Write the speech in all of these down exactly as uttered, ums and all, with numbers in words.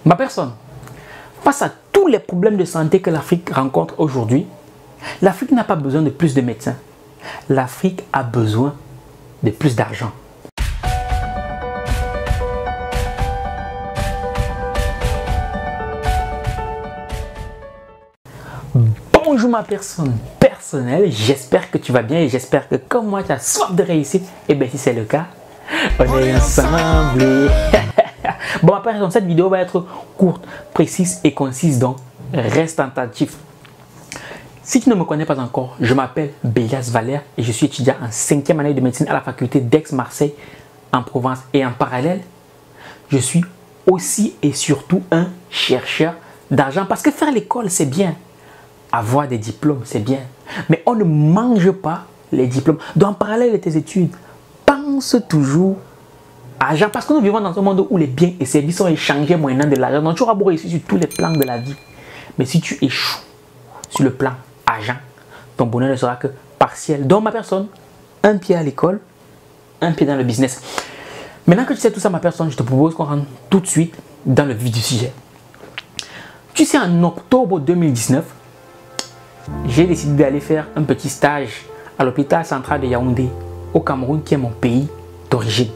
Ma personne, face à tous les problèmes de santé que l'Afrique rencontre aujourd'hui, l'Afrique n'a pas besoin de plus de médecins. L'Afrique a besoin de plus d'argent. Bonjour ma personne personnelle, j'espère que tu vas bien et j'espère que comme moi tu as soif de réussite. Et bien si c'est le cas, on, on est ensemble. Bon ma personne, cette vidéo va être courte, précise et concise, donc reste attentif. Si tu ne me connais pas encore, je m'appelle Bélias Valère et je suis étudiant en cinquième année de médecine à la faculté d'Aix-Marseille en Provence. Et en parallèle, je suis aussi et surtout un chercheur d'argent parce que faire l'école c'est bien. Avoir des diplômes, c'est bien. Mais on ne mange pas les diplômes. Donc, en parallèle de tes études, pense toujours à l'argent. Parce que nous vivons dans un monde où les biens et services sont échangés moyennant de l'argent. Donc, tu auras beau réussir sur tous les plans de la vie. Mais si tu échoues sur le plan argent, ton bonheur ne sera que partiel. Donc, ma personne, un pied à l'école, un pied dans le business. Maintenant que tu sais tout ça, ma personne, je te propose qu'on rentre tout de suite dans le vif du sujet. Tu sais, en octobre deux mille dix-neuf, j'ai décidé d'aller faire un petit stage à l'hôpital central de Yaoundé, au Cameroun, qui est mon pays d'origine.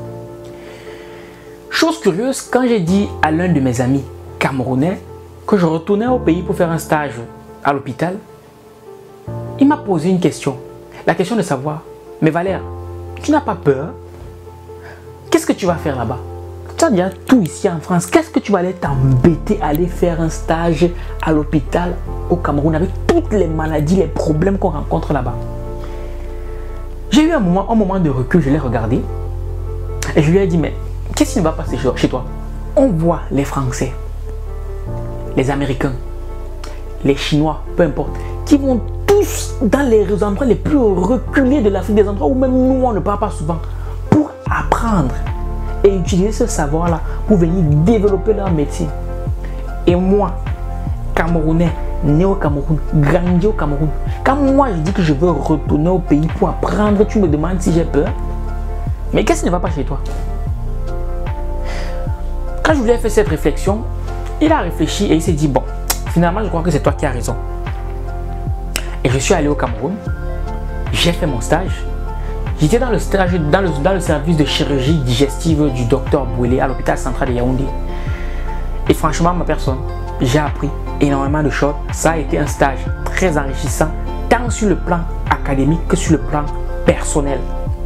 Chose curieuse, quand j'ai dit à l'un de mes amis camerounais que je retournais au pays pour faire un stage à l'hôpital, il m'a posé une question. La question de savoir, mais Valère, tu n'as pas peur? Qu'est-ce que tu vas faire là-bas? Tu as déjà tout ici en France. Qu'est-ce que tu vas aller t'embêter à aller faire un stage à l'hôpital au Cameroun avec toutes les maladies, les problèmes qu'on rencontre là-bas? J'ai eu un moment, un moment de recul, je l'ai regardé et je lui ai dit, mais qu'est-ce qui ne va pas chez toi? On voit les Français, les Américains, les Chinois, peu importe, qui vont tous dans les endroits les plus reculés de l'Afrique, des endroits où même nous on ne parle pas souvent, pour apprendre et utiliser ce savoir-là pour venir développer leur métier. Et moi, Camerounais, né au Cameroun, grandi au Cameroun, quand moi je dis que je veux retourner au pays pour apprendre, tu me demandes si j'ai peur. Mais qu'est-ce qui ne va pas chez toi? Quand je lui ai fait cette réflexion, il a réfléchi et il s'est dit, bon, finalement je crois que c'est toi qui as raison. Et je suis allé au Cameroun, j'ai fait mon stage. J'étais dans le stage, dans le, dans le service de chirurgie digestive du docteur Bouélé à l'hôpital central de Yaoundé. Et franchement, ma personne, j'ai appris énormément de choses. Ça a été un stage très enrichissant, tant sur le plan académique que sur le plan personnel.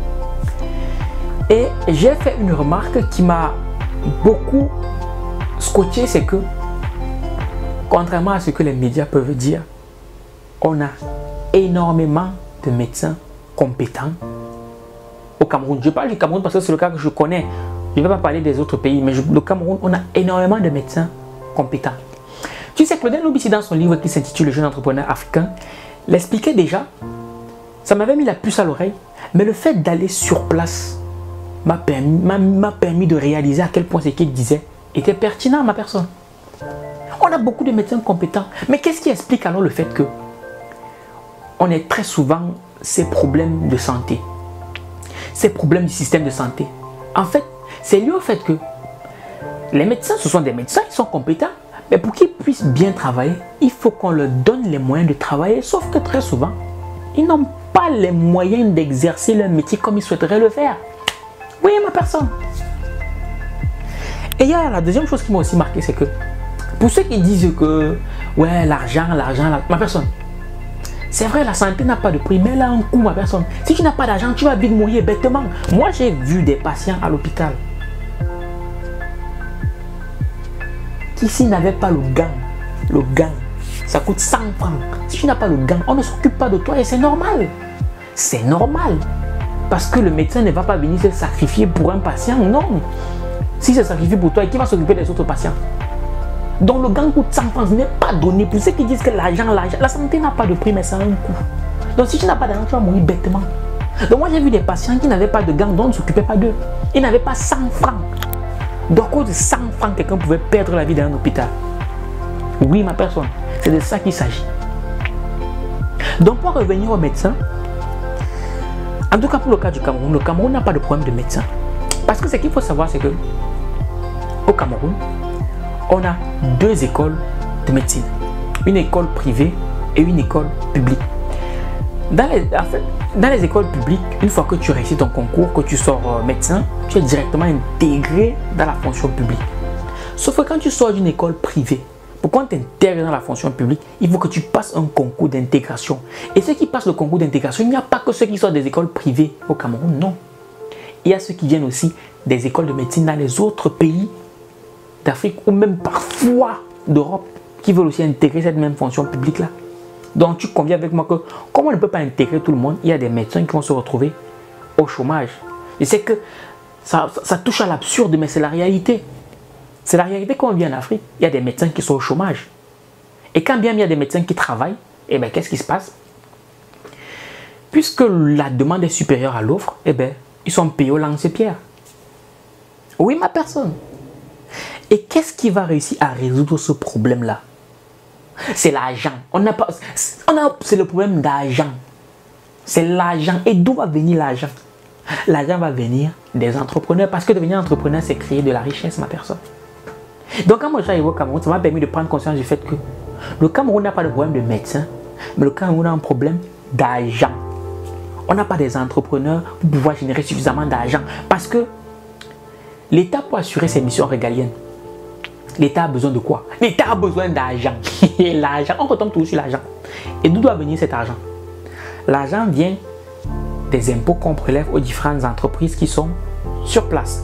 Et j'ai fait une remarque qui m'a beaucoup scotché, c'est que, contrairement à ce que les médias peuvent dire, on a énormément de médecins compétents au Cameroun. Je parle du Cameroun parce que c'est le cas que je connais. Je ne vais pas parler des autres pays, mais je, le Cameroun, on a énormément de médecins compétents. Tu sais, Claudel Lobissi, dans son livre qui s'intitule Le jeune entrepreneur africain, l'expliquait déjà. Ça m'avait mis la puce à l'oreille, mais le fait d'aller sur place m'a permis, m'a permis de réaliser à quel point ce qu'il disait était pertinent à ma personne. On a beaucoup de médecins compétents, mais qu'est-ce qui explique alors le fait que on ait très souvent ces problèmes de santé, ces problèmes du système de santé? En fait, c'est lié au fait que les médecins, ce sont des médecins, ils sont compétents, mais pour qu'ils puissent bien travailler, il faut qu'on leur donne les moyens de travailler, sauf que très souvent, ils n'ont pas les moyens d'exercer leur métier comme ils souhaiteraient le faire. Oui, ma personne. Et il y a la deuxième chose qui m'a aussi marqué, c'est que pour ceux qui disent que ouais, l'argent, l'argent, ma personne, c'est vrai, la santé n'a pas de prix, mais elle a un coût, ma personne. Si tu n'as pas d'argent, tu vas vite mourir bêtement. Moi, j'ai vu des patients à l'hôpital qui, s'ils n'avaient pas le gant, le gant, ça coûte cent francs. Si tu n'as pas le gant, on ne s'occupe pas de toi et c'est normal. C'est normal. Parce que le médecin ne va pas venir se sacrifier pour un patient, non. Si se sacrifie pour toi, qui va s'occuper des autres patients? Donc le gant coûte cent francs, ce n'est pas donné. Pour ceux qui disent que l'argent, l'argent, la santé n'a pas de prix, mais ça a un coût. Donc si tu n'as pas d'argent, tu vas mourir bêtement. Donc moi j'ai vu des patients qui n'avaient pas de gants, donc on ne s'occupait pas d'eux. Ils n'avaient pas cent francs. Donc à cause de cent francs, quelqu'un pouvait perdre la vie dans un hôpital. Oui, ma personne, c'est de ça qu'il s'agit. Donc pour revenir aux médecins, en tout cas pour le cas du Cameroun, le Cameroun n'a pas de problème de médecins. Parce que ce qu'il faut savoir, c'est que au Cameroun, on a deux écoles de médecine. Une école privée et une école publique. Dans les, en fait, dans les écoles publiques, une fois que tu réussis ton concours, que tu sors euh, médecin, tu es directement intégré dans la fonction publique. Sauf que quand tu sors d'une école privée, pour qu'on t'intègre dans la fonction publique, il faut que tu passes un concours d'intégration. Et ceux qui passent le concours d'intégration, il n'y a pas que ceux qui sortent des écoles privées au Cameroun, non. Il y a ceux qui viennent aussi des écoles de médecine dans les autres pays d'Afrique ou même parfois d'Europe qui veulent aussi intégrer cette même fonction publique-là. Donc tu conviens avec moi que comme on ne peut pas intégrer tout le monde, il y a des médecins qui vont se retrouver au chômage. Je sais que ça, ça, ça touche à l'absurde, mais c'est la réalité. C'est la réalité quand on vit en Afrique. Il y a des médecins qui sont au chômage. Et quand bien il y a des médecins qui travaillent, eh bien qu'est-ce qui se passe? Puisque la demande est supérieure à l'offre, eh bien ils sont payés au lance-pierre. Oui, ma personne. Et qu'est-ce qui va réussir à résoudre ce problème-là? C'est l'argent. On n'a pas, on a, c'est le problème d'argent. C'est l'argent. Et d'où va venir l'argent? L'argent va venir des entrepreneurs. Parce que devenir entrepreneur, c'est créer de la richesse, ma personne. Donc quand moi j'arrive au Cameroun, ça m'a permis de prendre conscience du fait que le Cameroun n'a pas de problème de médecin, mais le Cameroun a un problème d'argent. On n'a pas des entrepreneurs pour pouvoir générer suffisamment d'argent. Parce que l'État, pour assurer ses missions régaliennes, l'État a besoin de quoi? L'État a besoin d'argent. L'argent, on retombe toujours sur l'argent. Et d'où doit venir cet argent? L'argent vient des impôts qu'on prélève aux différentes entreprises qui sont sur place.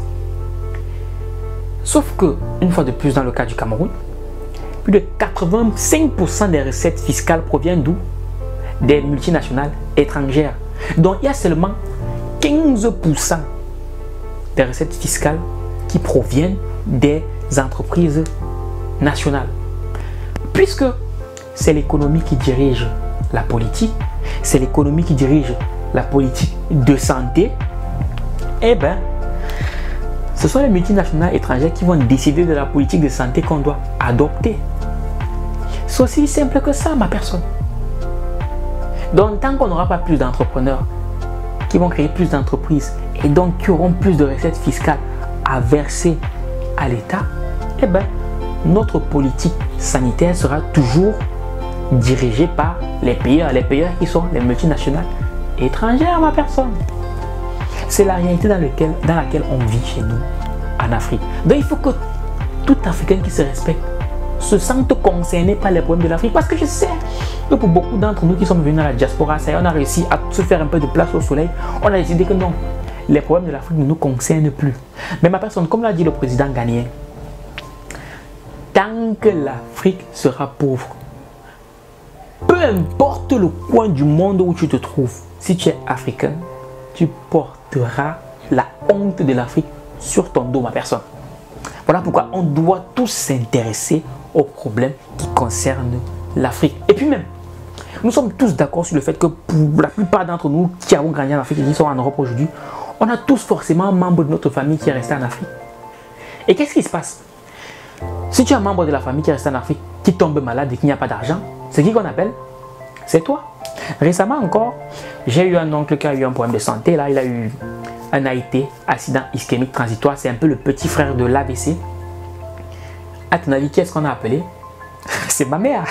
Sauf que, une fois de plus dans le cas du Cameroun, plus de quatre-vingt-cinq pour cent des recettes fiscales proviennent d'où? Des multinationales étrangères. Donc il y a seulement quinze pour cent des recettes fiscales qui proviennent des entreprises nationales. Puisque c'est l'économie qui dirige la politique, c'est l'économie qui dirige la politique de santé, eh bien, ce sont les multinationales étrangères qui vont décider de la politique de santé qu'on doit adopter. C'est aussi simple que ça, ma personne. Donc, tant qu'on n'aura pas plus d'entrepreneurs qui vont créer plus d'entreprises et donc qui auront plus de recettes fiscales à verser à l'État, eh bien, notre politique sanitaire sera toujours dirigée par les payeurs. Les payeurs qui sont les multinationales étrangères, ma personne. C'est la réalité dans, lequel, dans laquelle on vit chez nous, en Afrique. Donc, il faut que tout Africain qui se respecte se sente concerné par les problèmes de l'Afrique. Parce que je sais que pour beaucoup d'entre nous qui sommes venus à la diaspora, ça y est, on a réussi à se faire un peu de place au soleil. On a décidé que non, les problèmes de l'Afrique ne nous concernent plus. Mais ma personne, comme l'a dit le président ghanéen, tant que l'Afrique sera pauvre, peu importe le coin du monde où tu te trouves, si tu es africain, tu porteras la honte de l'Afrique sur ton dos, ma personne. Voilà pourquoi on doit tous s'intéresser aux problèmes qui concernent l'Afrique. Et puis même, nous sommes tous d'accord sur le fait que pour la plupart d'entre nous qui avons grandi en Afrique et qui sont en Europe aujourd'hui, on a tous forcément un membre de notre famille qui est resté en Afrique. Et qu'est-ce qui se passe? Si tu as un membre de la famille qui est resté en Afrique, qui tombe malade et qu'il n'y a pas d'argent, c'est qui qu'on appelle? C'est toi. Récemment encore, j'ai eu un oncle qui a eu un problème de santé. Là, il a eu un A I T, accident ischémique transitoire. C'est un peu le petit frère de l'A V C. À ton avis, qui est-ce qu'on a appelé? C'est ma mère.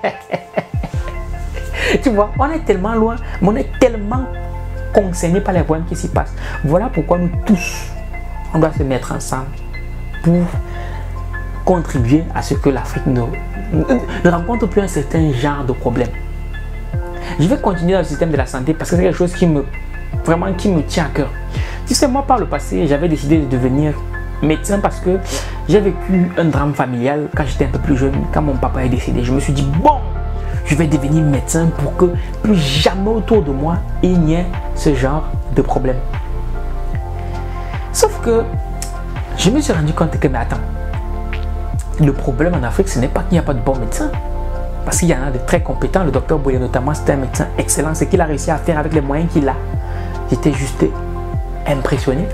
Tu vois, on est tellement loin, mais on est tellement concernés par les problèmes qui s'y passent. Voilà pourquoi nous tous, on doit se mettre ensemble pour contribuer à ce que l'Afrique ne, ne rencontre plus un certain genre de problème. Je vais continuer dans le système de la santé parce que c'est quelque chose qui me, vraiment, qui me tient à cœur. Tu sais, moi, par le passé, j'avais décidé de devenir médecin parce que j'ai vécu un drame familial quand j'étais un peu plus jeune, quand mon papa est décédé. Je me suis dit, bon, je vais devenir médecin pour que plus jamais autour de moi, il n'y ait ce genre de problème. Sauf que je me suis rendu compte que, mais attends, le problème en Afrique, ce n'est pas qu'il n'y a pas de bons médecins. Parce qu'il y en a de très compétents. Le docteur Boye notamment, c'est un médecin excellent. Ce qu'il a réussi à faire avec les moyens qu'il a, j'étais juste impressionné.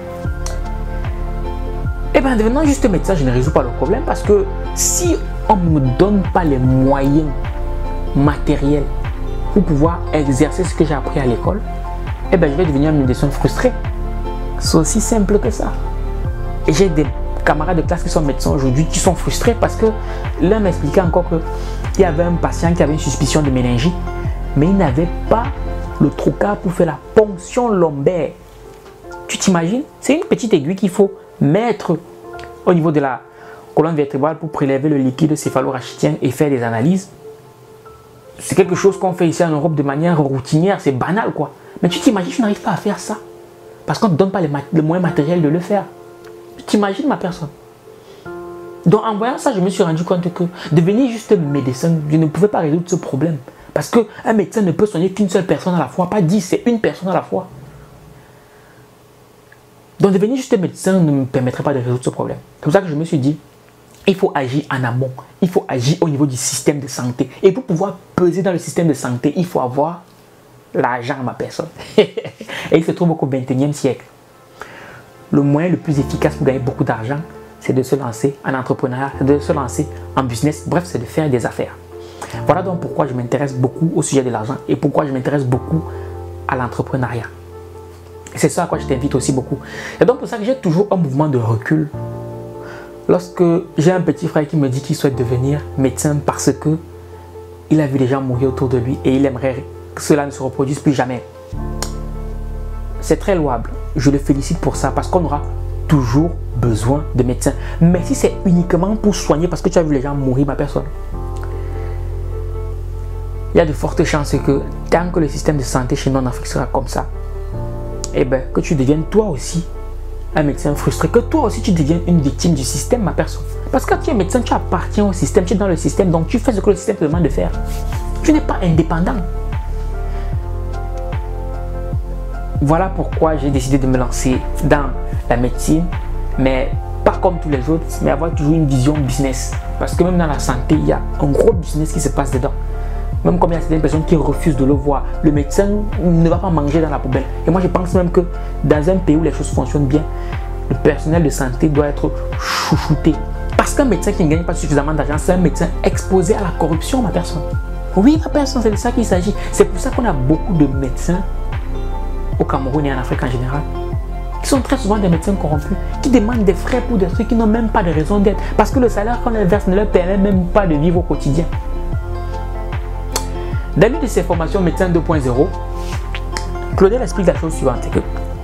Et bien, en devenant juste médecin, je ne résous pas le problème parce que si on ne me donne pas les moyens matériels pour pouvoir exercer ce que j'ai appris à l'école, eh bien, je vais devenir un médecin frustré. C'est aussi simple que ça. Et j'ai des camarades de classe qui sont médecins aujourd'hui qui sont frustrés parce que l'un m'expliquait encore qu'il y avait un patient qui avait une suspicion de méningite, mais il n'avait pas le trocar pour faire la ponction lombaire. Tu t'imagines? C'est une petite aiguille qu'il faut mettre au niveau de la colonne vertébrale pour prélever le liquide céphalorachidien et faire des analyses. C'est quelque chose qu'on fait ici en Europe de manière routinière, c'est banal quoi. Mais tu t'imagines, tu n'arrives pas à faire ça parce qu'on ne te donne pas les, les moyens matériels de le faire. Tu t'imagines ma personne? Donc en voyant ça, je me suis rendu compte que devenir juste médecin, je ne pouvais pas résoudre ce problème. Parce qu'un médecin ne peut soigner qu'une seule personne à la fois, pas dix, c'est une personne à la fois. Donc devenir juste médecin ne me permettrait pas de résoudre ce problème. C'est pour ça que je me suis dit, il faut agir en amont, il faut agir au niveau du système de santé. Et pour pouvoir peser dans le système de santé, il faut avoir l'argent, ma personne. Et il se trouve qu'au vingt et unième siècle, le moyen le plus efficace pour gagner beaucoup d'argent, c'est de se lancer en entrepreneuriat, de se lancer en business, bref, c'est de faire des affaires. Voilà donc pourquoi je m'intéresse beaucoup au sujet de l'argent et pourquoi je m'intéresse beaucoup à l'entrepreneuriat. C'est ça à quoi je t'invite aussi beaucoup. Et donc pour ça que j'ai toujours un mouvement de recul lorsque j'ai un petit frère qui me dit qu'il souhaite devenir médecin parce que il a vu les gens mourir autour de lui et il aimerait que cela ne se reproduise plus jamais. C'est très louable. Je le félicite pour ça parce qu'on aura toujours besoin de médecins. Mais si c'est uniquement pour soigner parce que tu as vu les gens mourir, ma personne, il y a de fortes chances que tant que le système de santé chez nous en Afrique sera comme ça, eh ben, que tu deviennes toi aussi un médecin frustré, que toi aussi tu deviennes une victime du système, ma personne. Parce que quand tu es médecin, tu appartiens au système, tu es dans le système, donc tu fais ce que le système te demande de faire. Tu n'es pas indépendant. Voilà pourquoi j'ai décidé de me lancer dans la médecine, mais pas comme tous les autres, mais avoir toujours une vision business. Parce que même dans la santé, il y a un gros business qui se passe dedans. Même comme il y a certaines personnes qui refusent de le voir, le médecin ne va pas manger dans la poubelle. Et moi, je pense même que dans un pays où les choses fonctionnent bien, le personnel de santé doit être chouchouté. Parce qu'un médecin qui ne gagne pas suffisamment d'argent, c'est un médecin exposé à la corruption, ma personne. Oui, ma personne, c'est de ça qu'il s'agit. C'est pour ça qu'on a beaucoup de médecins au Cameroun et en Afrique en général, qui sont très souvent des médecins corrompus, qui demandent des frais pour des trucs qui n'ont même pas de raison d'être. Parce que le salaire qu'on leur verse ne leur permet même pas de vivre au quotidien. Dans l'une de ses formations médecin deux point zéro, Claudel explique la chose suivante, c'est que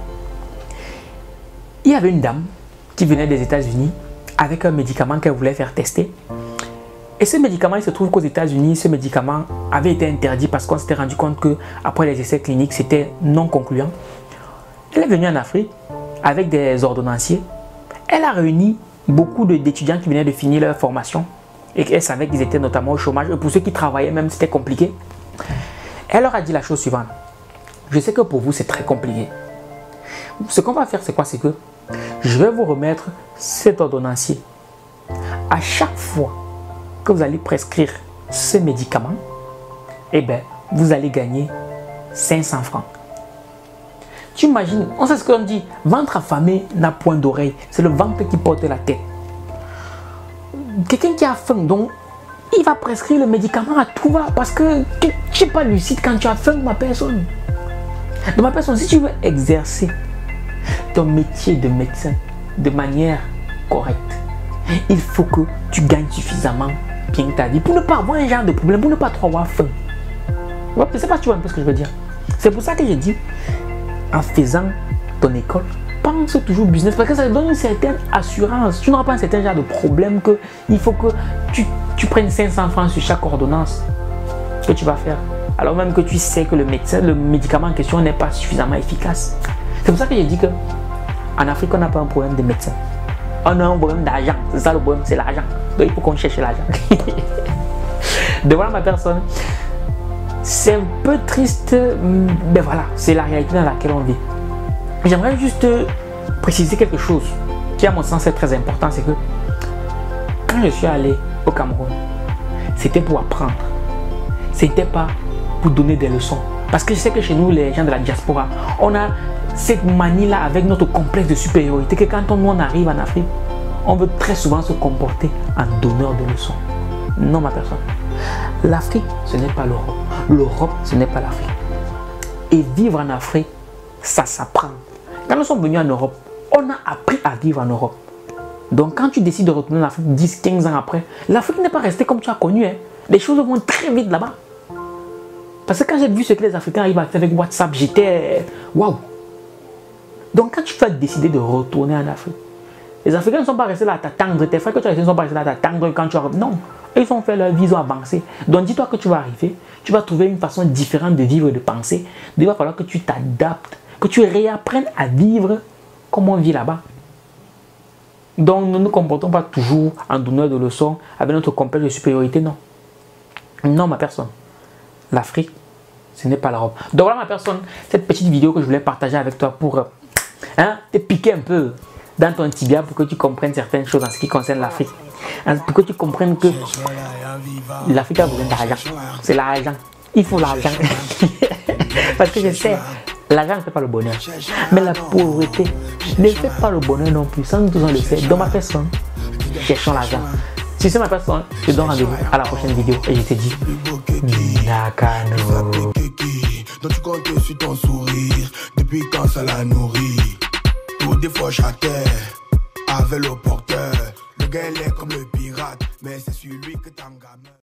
il y avait une dame qui venait des États-Unis avec un médicament qu'elle voulait faire tester. Et ce médicament, il se trouve qu'aux États-Unis, ce médicament avait été interdit parce qu'on s'était rendu compte que après les essais cliniques, c'était non concluant. Elle est venue en Afrique avec des ordonnanciers. Elle a réuni beaucoup d'étudiants qui venaient de finir leur formation et qu'elle savait qu'ils étaient notamment au chômage. Et pour ceux qui travaillaient même, c'était compliqué. Elle leur a dit la chose suivante. Je sais que pour vous, c'est très compliqué. Ce qu'on va faire, c'est quoi? C'est que je vais vous remettre cet ordonnancier. À chaque fois que vous allez prescrire ce médicament, eh bien, vous allez gagner cinq cents francs. Tu imagines, on sait ce qu'on dit, ventre affamé n'a point d'oreille, c'est le ventre qui porte la tête. Quelqu'un qui a faim, donc, il va prescrire le médicament à tout va parce que tu n'es pas lucide quand tu as faim, ma personne. Donc, ma personne, si tu veux exercer ton métier de médecin de manière correcte, il faut que tu gagnes suffisamment bien ta vie pour ne pas avoir un genre de problème, pour ne pas trop avoir faim. Ouais, je ne sais pas si tu vois un peu ce que je veux dire. C'est pour ça que j'ai dit, en faisant ton école, pense toujours business parce que ça te donne une certaine assurance. Tu n'auras pas un certain genre de problème que il faut que tu, tu prennes cinq cents francs sur chaque ordonnance que tu vas faire. Alors même que tu sais que le médecin, le médicament en question n'est pas suffisamment efficace. C'est pour ça que j'ai dit que en Afrique, on n'a pas un problème de médecin. On a un problème d'argent. C'est ça le problème, c'est l'argent. Donc il faut qu'on cherche l'argent. Devant ma personne, c'est un peu triste, mais voilà, c'est la réalité dans laquelle on vit. J'aimerais juste préciser quelque chose qui à mon sens est très important, c'est que quand je suis allé au Cameroun, c'était pour apprendre. C'était pas pour donner des leçons. Parce que je sais que chez nous, les gens de la diaspora, on a cette manie-là avec notre complexe de supériorité que quand on, on arrive en Afrique, on veut très souvent se comporter en donneur de leçons. Non, ma personne. L'Afrique, ce n'est pas l'Europe. L'Europe, ce n'est pas l'Afrique. Et vivre en Afrique, ça s'apprend. Quand nous sommes venus en Europe, on a appris à vivre en Europe. Donc quand tu décides de retourner en Afrique dix quinze ans après, l'Afrique n'est pas restée comme tu as connu. Hein. Les choses vont très vite là-bas. Parce que quand j'ai vu ce que les Africains arrivent à faire avec WhatsApp, j'étais... Waouh! Donc quand tu vas décider de retourner en Afrique, les Africains ne sont pas restés là à t'attendre. Tes frères que tu as restés ne sont pas restés là à t'attendre quand tu arrives. Non, ils ont fait leur vie, ils ont avancé. Donc dis-toi que tu vas arriver, tu vas trouver une façon différente de vivre et de penser. Il va falloir que tu t'adaptes, que tu réapprennes à vivre comme on vit là-bas. Donc nous ne nous comportons pas toujours en donneur de leçons avec notre complexe de supériorité, non. Non, ma personne. L'Afrique, ce n'est pas l'Europe. Donc voilà ma personne, cette petite vidéo que je voulais partager avec toi pour hein, te piquer un peu dans ton tibia pour que tu comprennes certaines choses en ce qui concerne l'Afrique. Pour que tu comprennes que l'Afrique a besoin d'argent. C'est l'argent. Il faut l'argent. Parce que je sais, l'argent ne fait pas le bonheur. Mais la pauvreté ne fait pas le bonheur non plus. Ça, nous tous on le sait. Dans ma personne, cherchons l'argent. Si c'est ma personne, je te donne rendez-vous à la prochaine vidéo et je te dis Nakano. Donc tu comptes sur ton sourire depuis quand ça la nourrit. Pour des fois chaque avec le porteur. Le gars il est comme le pirate, mais c'est celui que t'en gamin.